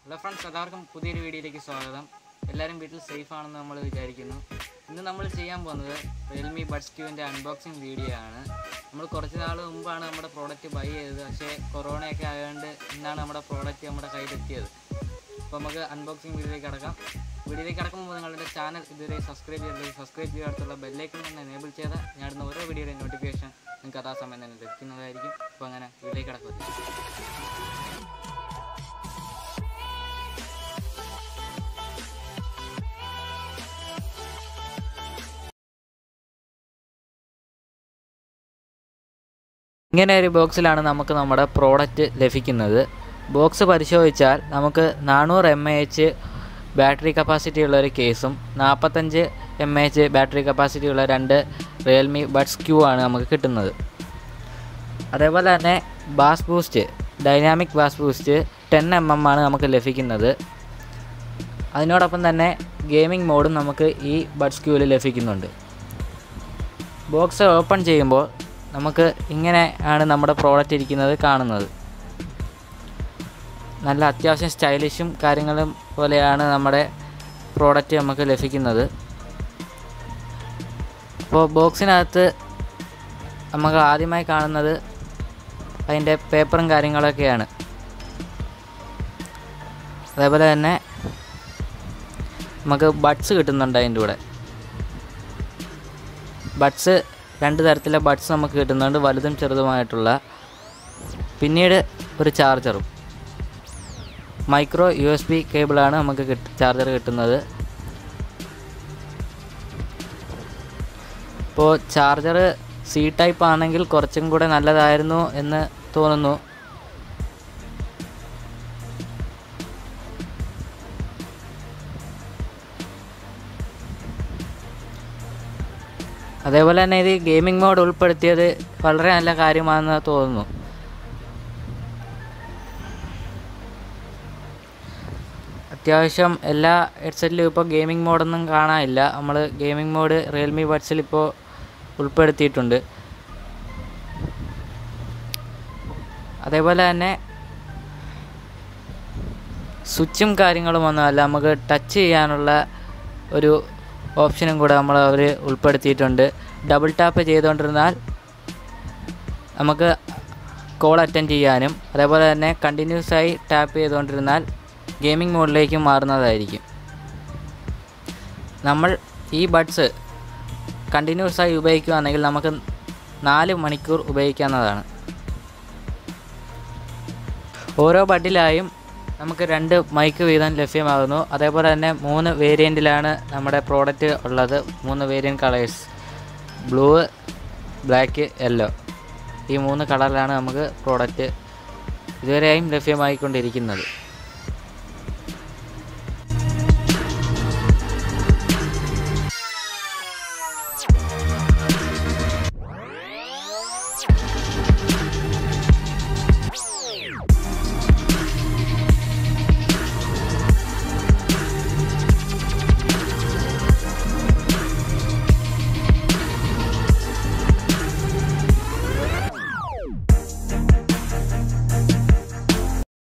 Hello friends, എല്ലാവർക്കും പുതിയൊരു വീഡിയോയിലേക്ക് സ്വാഗതം. എല്ലാവരും വീട്ടിൽ സേഫ് ആണെന്ന് നമ്മൾ വിചാരിക്കുന്നു. ഇന്ന് നമ്മൾ ചെയ്യാൻ പോകുന്നത് Realme Buds Q-ന്റെ അൺബോക്സിംഗ് വീഡിയോ ആണ്. നമ്മൾ കുറച്ച് നാൾ മുമ്പാണ് നമ്മുടെ പ്രോഡക്റ്റ് ബൈ ചെയ്തത്. പക്ഷേ കൊറോണയൊക്കെ ആയതുകൊണ്ട് ഇന്നാണ് നമ്മുടെ പ്രോഡക്റ്റ് നമ്മുടെ കയ്യിലെത്തിയത്. അപ്പോൾ നമുക്ക് അൺബോക്സിംഗ് വീഡിയോയിലേക്ക് കടക്കാം. വീഡിയോയിലേക്ക് കടക്കുമ്പോൾ നിങ്ങളുടെ ചാനൽ ഇതുവരെ സബ്സ്ക്രൈബ് ചെയ്യുക അടുത്തുള്ള ബെല്ലൈക്കൺ ഒന്ന് എനേബിൾ ചെയ്താൽ ഞാൻ ഇടുന്ന ഓരോ വീഡിയോയുടെ നോട്ടിഫിക്കേഷൻ നിങ്ങൾക്ക് അതാ സമയം തന്നെ ലഭിക്കുന്നതായിരിക്കും. അപ്പോൾ അങ്ങനെ വീഡിയോയിലേക്ക് കടക്കുക. ഇങ്ങനെ ഒരു ബോക്സിലാണ് നമുക്ക് നമ്മുടെ പ്രോഡക്റ്റ് ലഭിക്കുന്നത്. ബോക്സ് പരിശോധിച്ചാൽ നമുക്ക് 400 mAh ബാറ്ററി കപ്പാസിറ്റി ഉള്ള ഒരു കേസും 45 mAh ബാറ്ററി കപ്പാസിറ്റി ഉള്ള 2 Realme Buds Q ആണ് നമുക്ക് കിട്ടുന്നത്. അതേപോലെ തന്നെ bass boost, dynamic bass boost 10 mm ആണ് നമുക്ക് ലഭിക്കുന്നത്. അതിനോടൊപ്പം തന്നെ ഗെയിമിംഗ് മോഡും നമുക്ക് ഈ Buds Qൽ ലഭിക്കുന്നുണ്ട്. ബോക്സ് ഓപ്പൺ ചെയ്യുമ്പോൾ നമുക്ക് ഇങ്ങനെ ആണ് നമ്മുടെ പ്രോഡക്റ്റ് ഇരിക്കുന്നത് കാണുന്നത്. നല്ല അത്യാവശ്യം സ്റ്റൈലിഷും കാര്യങ്ങളും പോലെയാണ് നമ്മുടെ പ്രോഡക്റ്റ് നമുക്ക് ലഭിക്കുന്നത്. അപ്പോൾ ബോക്സിനകത്ത് നമുക്ക് ആദ്യമായി കാണുന്നത് അതിൻ്റെ പേപ്പറും കാര്യങ്ങളൊക്കെയാണ്. അതേപോലെ തന്നെ നമുക്ക് ബഡ്സ് കിട്ടുന്നുണ്ട്. അതിൻ്റെ കൂടെ ബഡ്സ് 2 തരത്തിലെ ബഡ്സ് നമുക്ക് കിട്ടുന്നുണ്ട്, വലുതും ചെറുതുമായിട്ടുള്ള. പിന്നീട് ഒരു ചാർജറും, മൈക്രോ USB കേബിളാണ് നമുക്ക് ചാർജർ കിട്ടുന്നത്. ഇപ്പോൾ ചാർജർ C ടൈപ്പ് ആണെങ്കിൽ കുറച്ചും കൂടെ നല്ലതായിരുന്നു എന്ന് തോന്നുന്നു. അതേപോലെ തന്നെ ഇത് ഗെയിമിംഗ് മോഡ് ഉൾപ്പെടുത്തിയത് വളരെ നല്ല കാര്യമാണെന്ന് തോന്നുന്നു. അത്യാവശ്യം എല്ലാ ഹെഡ്സെറ്റിലും ഇപ്പോൾ ഗെയിമിംഗ് മോഡൊന്നും കാണാനില്ല. നമ്മൾ ഗെയിമിംഗ് മോഡ് Realme Budsൽ ഇപ്പോൾ ഉൾപ്പെടുത്തിയിട്ടുണ്ട്. അതേപോലെ തന്നെ സ്വിച്ചും കാര്യങ്ങളുമൊന്നുമല്ല, നമുക്ക് ടച്ച് ചെയ്യാനുള്ള ഒരു ഓപ്ഷനും കൂടെ അവർ ഉൾപ്പെടുത്തിയിട്ടുണ്ട്. ഡബിൾ ടാപ്പ് ചെയ്തുകൊണ്ടിരുന്നാൽ നമുക്ക് കോൾ അറ്റൻഡ് ചെയ്യാനും, അതേപോലെ തന്നെ കണ്ടിന്യൂസ് ആയി ടാപ്പ് ചെയ്തുകൊണ്ടിരുന്നാൽ ഗെയിമിംഗ് മോഡിലേക്ക് മാറുന്നതായിരിക്കും. നമ്മൾ ഈ ബഡ്സ് കണ്ടിന്യൂസ് ആയി ഉപയോഗിക്കുകയാണെങ്കിൽ നമുക്ക് 4 മണിക്കൂർ ഉപയോഗിക്കാവുന്നതാണ്. ഓരോ ബഡിലായും നമുക്ക് 2 മൈക്ക് വീതം ലഭ്യമാകുന്നു. അതേപോലെ തന്നെ 3 വേരിയൻറ്റിലാണ് നമ്മുടെ പ്രോഡക്റ്റ് ഉള്ളത്. 3 variant colours, blue, black, yellow. ഈ 3 കളറിലാണ് നമുക്ക് പ്രോഡക്റ്റ് ഇതുവരെയും ലഭ്യമായിക്കൊണ്ടിരിക്കുന്നത്.